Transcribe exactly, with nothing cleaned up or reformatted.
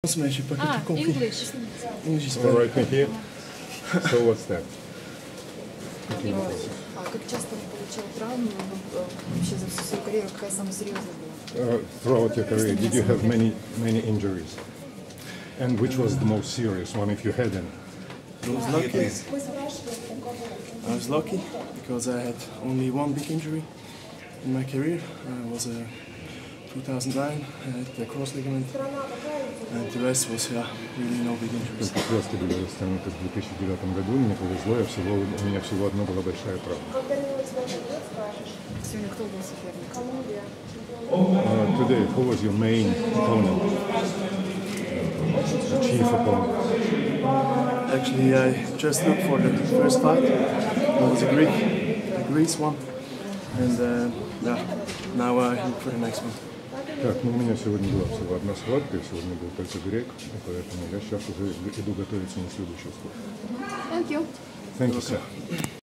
Ah, English. English is All right, thank you. So what's that? А как часто он получал травму? Ну, вообще за всю свою карьеру какая самая серьезная была? Uh, throughout your career, did you have many many injuries? And which was the most serious one, if you had any? I was lucky. I was lucky because I had only one big injury in my career. Uh, it was a two thousand nine. I had the cross ligament, and the rest was yeah, really no big injuries. Только звезды были растянуты в две тысячи девятом году. Мне повезло, я всего, у меня всего одна была большая травма. Сегодня кто был соперник? Uh, today, who was your main opponent? The chief opponent? Actually, I just looked for the first fight. It was a Greek, a Greece one, and uh, yeah, now I look for the next one. Так, ну у меня сегодня была всего одна схватка, сегодня был только грек, и поэтому я сейчас уже иду готовиться на следующую схватку. Thank you. Thank you, sir.